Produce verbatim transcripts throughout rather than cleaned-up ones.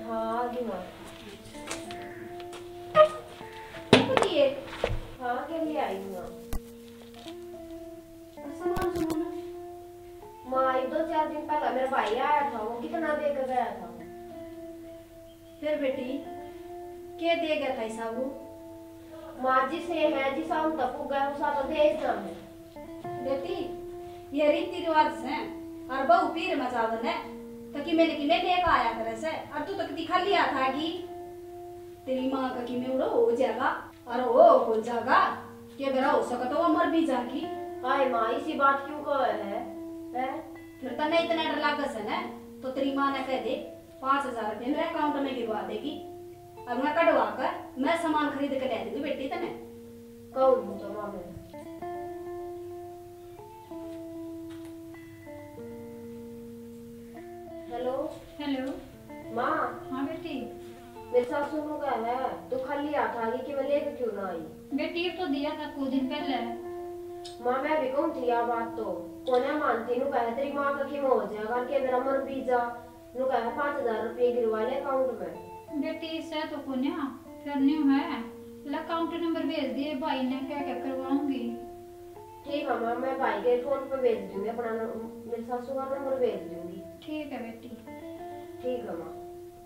हाँ जी माँ। ये हाँ के लिए आई हूँ सामान सुनो माँ। एक दो चार दिन पहले मेरा भाई आया था, वो कितना दे कर गया था। फिर बेटी क्या दे गया था ऐसा वो? माँ जी से है जिसा हम तपू गए उसा तो दे ना है। बेटी ये रीति रिवाज है और बहु पीर मचावन है तो कि मैंने कि मैं लेकर आया करे से और तू तो कितनी खाली आ था कि तेरी माँ का कि मैं उड़ो हो जाएगा और वो हो जाएगा के बेरा हो सका तो वो मर भी जाएगी। हाय माँ इसी बात क्यों कहे है, है? फिर तो नहीं इतना डर लागस है ना तो तेरी माँ ने कह दे पाँच हजार रुपये मेरे अकाउंट में गिरवा देगी और मैं कटवा कर मैं सामान खरीद कर ले दूंगी बेटी तने कौन हूँ तो माँ मैं। हेलो हेलो माँ। हाँ बेटी। मेरे साथ सुनो क्या है, तू खाली आ था कि मैं लेकर क्यों ना आई। बेटी तो दिया था कुछ दिन पहले। माँ मैं भी कहूँ थी आ बात तो कोने मानती नु कहे तेरी माँ का किम हो जाएगा के मेरा मर भी जा नु कहे पाँच हजार रुपये गिरवा ले अकाउंट में। बेटी से तो कुन्या फिर न्यू है अकाउंट नंबर भेज दिए भाई ने क्या क्या करवाऊंगी। ठीक है माँ मैं भाई के फोन पे भेज दूंगी अपना मेरे सासू का नंबर भेज दूंगी। ठीक है बेटी। ठीक है माँ।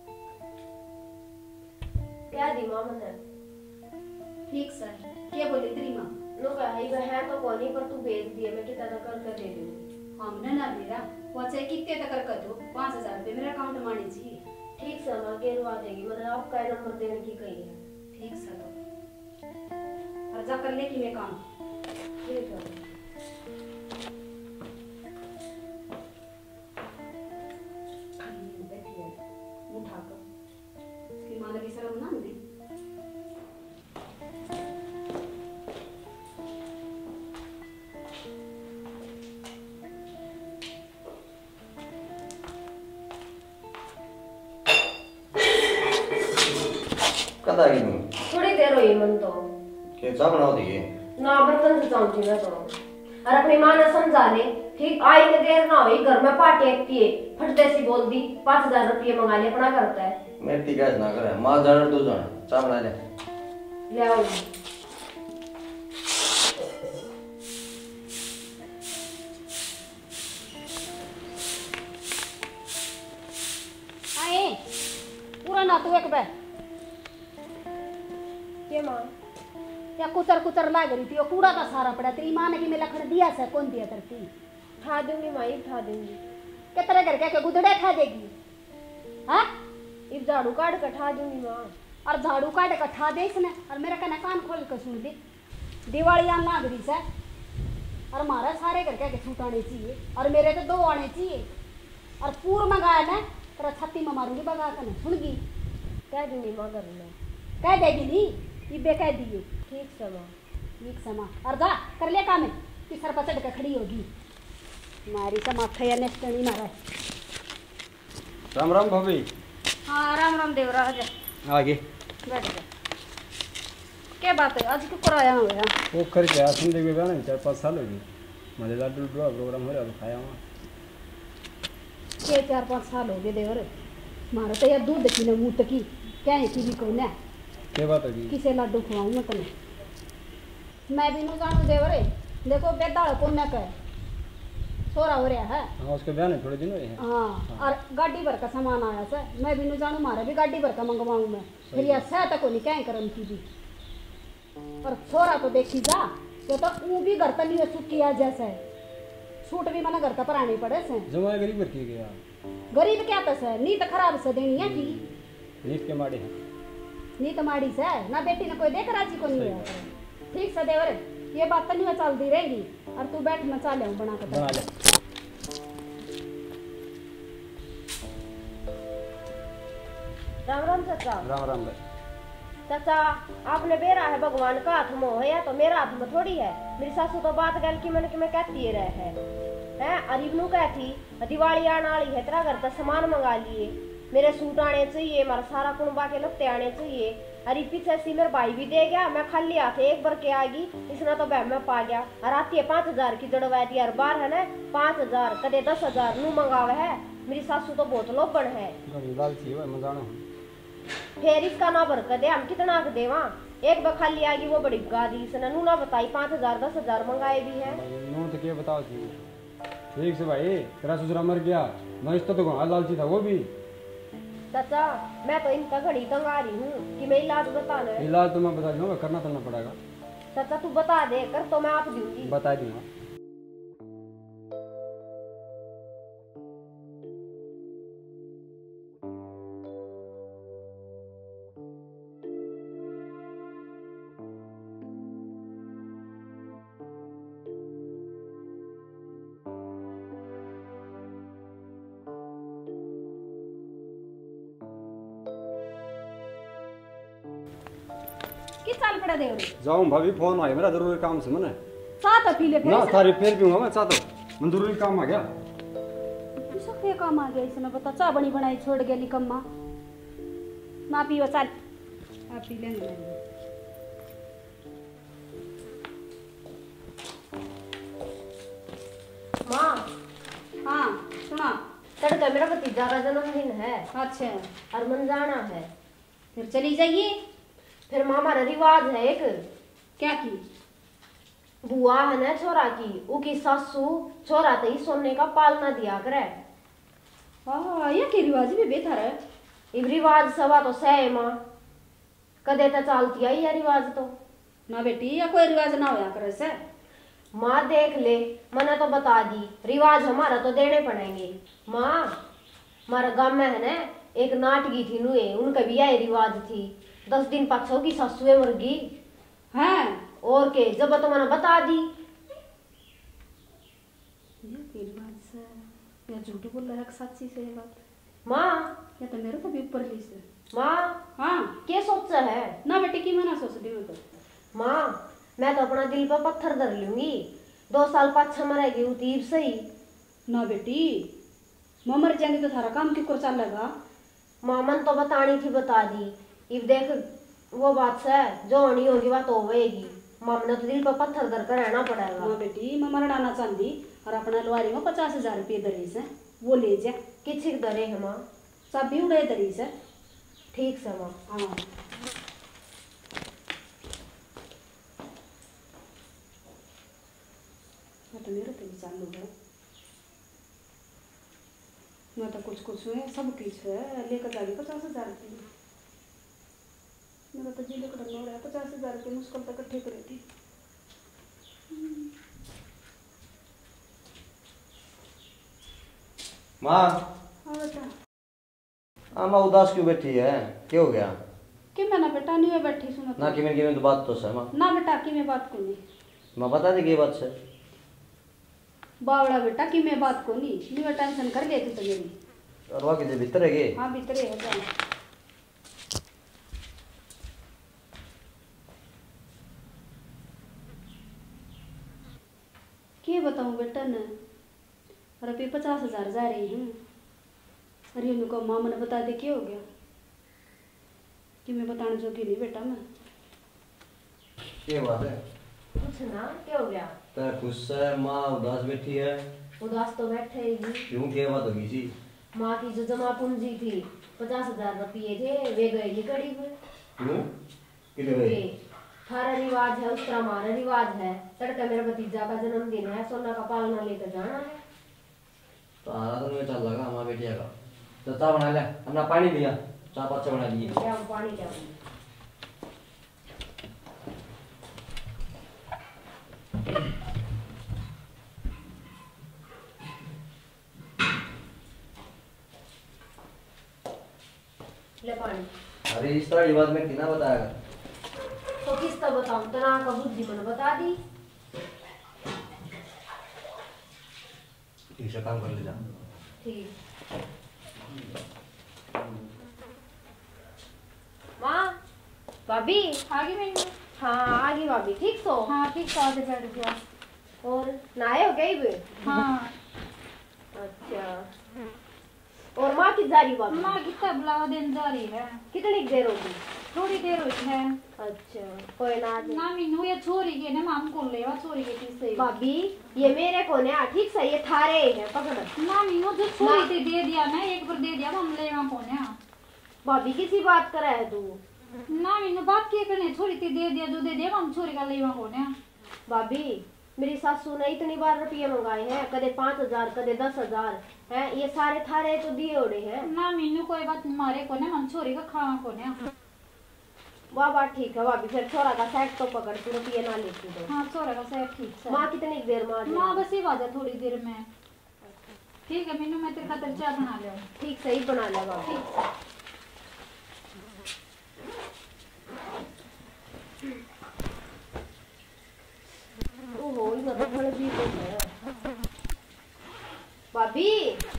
क्या दी माँ मैंने? ठीक सर क्या बोली तेरी माँ? नो कही वह है तो कौन ही पर तू भेज दिए मैं कितना तक कर कर दे दूंगी। हमने ना मेरा वो चाहे कितने तक कर दो पाँच हजार रुपये मेरे अकाउंट में आने चाहिए। ठीक सर माँ गिरवा देगी मतलब आपका नंबर देने की कही है। ठीक सर और जा कर ले कि मैं काम। ठीक है। उठाकर उसकी माँ लगी शर्म ना नहीं। कद आ गई तुम? थोड़ी देर हुई मन तो के चाह बनाओ दिए ना बर्तन से चाहती मैं तो और अपनी माँ ने समझा ले ठीक आई ने देर ना हुई घर में पार्टी एकती है फटते सी बोल दी पाँच हजार रुपये मंगा ले अपना करता है। मैं ती गैस ना करे मां जाने तू जाने चाह बना ले ले आओ। आए पूरा ना तू एक बार के माँ क्या कुतर कुतर लाग रही थी वो कूड़ा का सारा पड़ा तेरी माँ ने कि मैं लखन दिया से कौन दिया करती ठा दूंगी माँ ठा दूंगी। क्या तरह करके क्या गुदड़े खा देगी हाँ इस झाड़ू काट कर ठा दूंगी माँ। और झाड़ू काट कर ठा दे इसने और मेरा कहना कान खोल कर सुन दी दिवाली आना लाग रही से और हमारा सारे करके के छूट आने चाहिए और मेरे तो दो आने चाहिए और पूर मंगाया ना तेरा छत्ती में मारूंगी बगा कर सुनगी कह दूंगी माँ घर में। कह देगी नी ये बेकह दिए ठीक समा ठीक समा और जा कर ले काम कि सर पर चढ़ के खड़ी होगी मारी से माथा या नेस्ट नहीं मारा। राम राम भाभी। हाँ राम राम देवराज आगे बैठ जा। क्या बात है आज क्यों कराया हो गया? वो करके आ सुन देखे ना चार पाँच साल होगी मजे लाडू ड्रा प्रोग्राम हो रहा है खाया वहाँ के चार पाँच साल हो गए देवर मारा तो यार दूध की न मुँह की क्या है की कौन है क्या बात होगी किसे लाडू खवाऊँ मैं तने मैं भी नहीं जानू देवर देखो बेदाड़ पुण्य का सोरा हो रहा है। हाँ उसके बयान है थोड़े दिन हुए हैं। हाँ और गाड़ी भर का सामान आया सर मैं भी नहीं जानू मारा भी गाड़ी भर का मंगवाऊँ मैं फिर यह सह तक नहीं क्या करम की भी और छोरा को देखी जा ये तो वो भी घर तक नहीं सूट किया जैसा है सूट भी मना घर का पराने पड़े से जमा गरीब भर के गया गरीब क्या तस है नीत खराब से देनी है की नीत के माड़े हैं नीत माड़ी से ना बेटी ने कोई देख राजी को नहीं है ठीक से देवर ये बात तो नहीं चलती रहेगी और तू बैठ मैं चाले हूँ बना कर बना ले। राम राम चाचा। राम राम भाई। चाचा आपने बेरा है भगवान का हाथ में है या तो मेरा हाथ में थोड़ी है। मेरी सासू तो बात गल की मैंने कि मैं कहती रहे है हैं अरीबनू कहती दिवाली आने वाली है तेरा घर तक सामान मंगा लिए मेरे सूट आने चाहिए मेरा सारा कुंबा के लत्ते आने चाहिए अरे पीछे सी मेरा भाई भी दे गया मैं खाली हाथ एक बार के आएगी इसने तो बहन में पा गया और आती है पाँच हजार की जड़वा दी यार बार है ना पाँच हजार कदे दस हजार नू मंगावे है मेरी सासू तो बहुत लोभन है। घड़ी लालची है मैं जाना हूँ। फिर इसका ना बरकत दे, हम कितना के देवा। एक बार खाली आ गई वो बड़ी गा दी इसने, नू ना बताई पाँच हजार दस हजार मंगाए भी है। नू तो क्या बताओ जी। ठीक से भाई, तेरा ससुरा मर गया, मैं इस तो तो लालची था वो भी। चाचा मैं तो इनका घड़ी तंग आ रही हूँ कि मैं इलाज बताना है। इलाज तो मैं बता दूंगा, करना करना पड़ेगा। चाचा तू बता दे कर तो मैं आप दूंगी। बता दूंगा। किस साल पड़ा दे रे जाऊँ भाभी, फोन आया मेरा जरूरी काम से मने। साथ पी ले ना फिर थारी फिर पीऊंगा मैं चाहता हूँ, मैं जरूरी काम आ गया। तू सब ये काम आ गया इसमें बता। चाय बनी बनाई छोड़ गया निकम्मा। ना पियो चल आप पी लेंगे। माँ हाँ सुना। तड़का मेरा भतीजा का जन्मदिन है अच्छा और मन जाना है। फिर चली जाइए। फिर माँ हमारा रिवाज है एक, क्या की? बुआ है ना छोरा की, उकी सासू छोरा तो ही सोने का पालना दिया करे। हाँ ये के रिवाज भी बेहतर है। इब रिवाज सवा तो सह माँ कदे तो चालती आई है रिवाज तो। ना बेटी या कोई रिवाज ना होया करे से। माँ देख ले, मैंने तो बता दी रिवाज हमारा तो देने पड़ेंगे। माँ हमारा गांव में है ना एक नाटकी थी नुए, उनका भी यही रिवाज थी। दस दिन पाछो की सासुए मर गई हैं और के जब तो मैंने बता दी। ये के रिवाज से या झूठ बोल रहा है सच्ची से ये बात। माँ या तो मेरे को भी ऊपर ली से। माँ हाँ क्या सोचा है? ना बेटी की मना सोच दी तो। माँ मैं तो अपना दिल पर पत्थर धर लूंगी, दो साल पाछा मरेगी उतीर सही। ना बेटी मैं मर जाएंगे तो थारा काम क्यों कर चलेगा? माँ मन तो बतानी थी बता दी। इब देख वो बात से जो होनी होगी बात होगी। माँ ने तो दिल पर पत्थर धर कर रहना पड़ेगा। ना बेटी मैं मरना चाहती और अपना लवारी में पचास हजार रुपये दरी से वो ले जा। किसी दरे है माँ? सब भी उड़े दरी से। ठीक से माँ। हाँ तो मेरे तो भी चालू है। मैं तो कुछ कुछ है सब कुछ है लेकर जाएगी पचास हजार रुपये। मेरा तो जी लेकर हो रहा है पचास हजार रुपये मुश्किल तक इकट्ठे करी थी। माँ हाँ बेटा। हाँ माँ उदास क्यों बैठी है, क्या हो गया? कि मैं ना बेटा नहीं बैठी सुनो ना कि मैं कि मैं तो बात तो सर माँ। ना बेटा कि मैं बात को नहीं। माँ बता दे की बात से। बावड़ा बेटा कि मैं बात को नहीं नहीं मैं टेंशन कर लेती तो मेरी। और वहाँ के भीतर है के? हाँ भीतर है जा। क्या बताऊँ बेटा न रुपये पचास हजार जा रही हैं। अरे उनको माँ मैंने बता दे क्या हो गया कि मैं बताने जोगी नहीं बेटा मैं। क्या बात है? कुछ ना क्या हो गया? तो खुश है माँ उदास बैठी है। उदास तो बैठे ही। क्यों क्या बात होगी सी? माँ की जो जमा पूंजी थी पचास हजार रुपये थे वे गए निकड़ी हुए। क्यों किधर गए? थारा रिवाज है उस तरह हमारा रिवाज है। तड़का मेरा भतीजा का जन्मदिन है, सोना का पालना लेकर जाना है। तो आरा तो नहीं चल लगा माँ बेटिया का। तो चाय बना ले, हमने पानी दिया, चाय पाँच बना दिए। क्या पानी क्या? ले पानी। अरे इस तरह रिवाज में कितना बताएगा? तो किस तरह बताऊं? तना का बुद्धि मैंने बता दी। ठीक से काम कर ले जा। ठीक। माँ भाभी आ गई मैं। हाँ आ गई भाभी। ठीक सो? हाँ ठीक तो आधे बैठ गया। और नहाए हो गई भी? हाँ अच्छा और माँ की जा रही बाबू? माँ कितना बुलावा देने जा रही है। कितनी देर होगी? थोड़ी देर हुई है। अच्छा कोई ना। ना मीनू ये छोरी के ना माम को लेवा छोरी के पीछे। भाभी ये मेरे को ना ठीक से ये थारे है पकड़। ना मीनू जो छोरी ते दे दिया ना एक बार दे दिया हम लेवा कोने। भाभी किसी बात करे है तू? ना मीनू बात के करने छोरी ते दे दिया जो दे दिया हम छोरी का लेवा कोने। भाभी मेरी सासू ने इतनी बार रुपये मंगाए हैं, कदे पाँच हजार कदे दस हजार है, ये सारे थारे तो दिए उड़े हैं। ना मीनू कोई बात मारे कोने हम छोरी का खावा कोने। वाह वाह ठीक है भाभी, फिर छोरा का सेट तो पकड़ तू रुपये ना लेती दो। हाँ छोरा का सेट ठीक है। माँ कितनी देर में? माँ बस ही बाजा थोड़ी देर में। ठीक है मीनू मैं तेरे खातिर चाय बना ले। ठीक सही बना ले भाभी। ओहो ये तो फल भी तो है भाभी।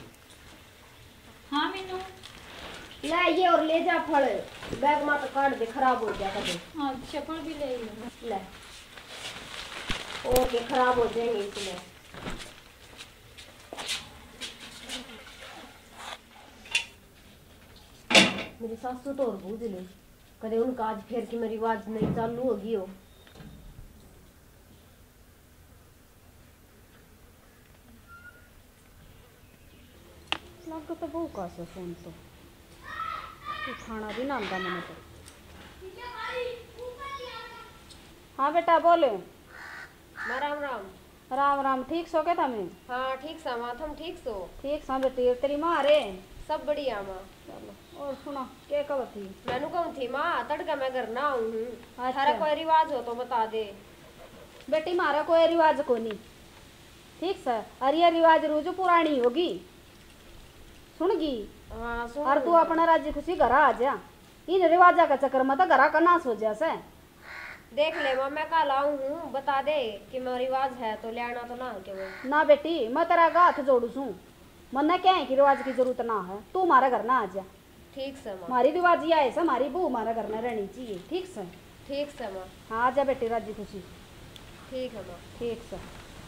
हाँ मीनू ले ये और ले जा फल, बैग में तो काट दे खराब हो जाएगा कभी। हाँ चप्पल भी ले लो। ले और के खराब हो जाएंगे इसमें। मेरी सासू तो और बूझ ले, कदे उनका आज फिर की मेरी आवाज नहीं चालू होगी हो। तो बहु का से फोन तो खाना भी ना आंदा मैंने तो। हाँ बेटा बोले। राम राम। राम राम ठीक सो के था मैं? हाँ ठीक सा माँ, तुम ठीक सो? ठीक सा बेटी। तेरी माँ रे? सब बढ़िया माँ। चलो और सुना क्या कब थी? मैनू कहूँ थी माँ तड़का मैं घर ना आऊँ हूँ। अच्छा। थारा कोई रिवाज हो तो बता दे। बेटी मारा कोई रिवाज को नहीं। ठीक सर अरे ये रिवाज रोज पुरानी होगी सुनगी। हाँ सुन। और तू अपना राज्य खुशी घर आ जा। इन रिवाजा का चक्कर में तो घर का नाश हो जैसे। देख ले माँ मैं कल आऊँ हूँ, बता दे कि मैं रिवाज है तो ले आना तो ना के वो। ना बेटी मैं तेरा हाथ जोड़ू छू। मन क्या है कि रिवाज की जरूरत ना है, तू हमारे घर ना आ जा। ठीक से माँ। हमारी रिवाज ये है हमारी बहू हमारे घर में रहनी चाहिए। ठीक से? ठीक से माँ। हाँ आ जा बेटी राज्य खुशी। ठीक है माँ। ठीक से।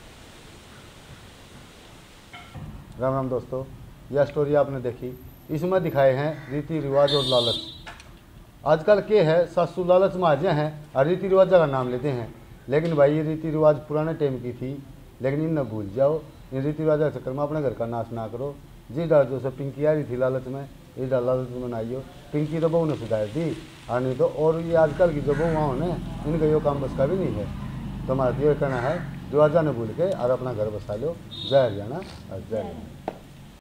राम राम दोस्तों, यह स्टोरी आपने देखी। इसमें दिखाए हैं रीति रिवाज और लालच। आजकल के है सासू लालच में आ जाए हैं और रीति रिवाज का नाम लेते हैं, लेकिन भाई ये रीति रिवाज पुराने टाइम की थी, लेकिन इन न भूल जाओ। इन रीति रिवाज के चक्कर में अपने घर का नाश ना करो। जिस डाल जो से पिंकी आ रही थी लालच में, इस डाल लालच में ना आइयो। पिंकी तो बहू ने सुधार दी और नहीं तो और ये आजकल की जो बहुआँ ने इनका यो काम बस का भी नहीं है। तो हमारा ये कहना है रिवाजा ने भूल के और अपना घर बसा लो। जय हरियाणा और जय।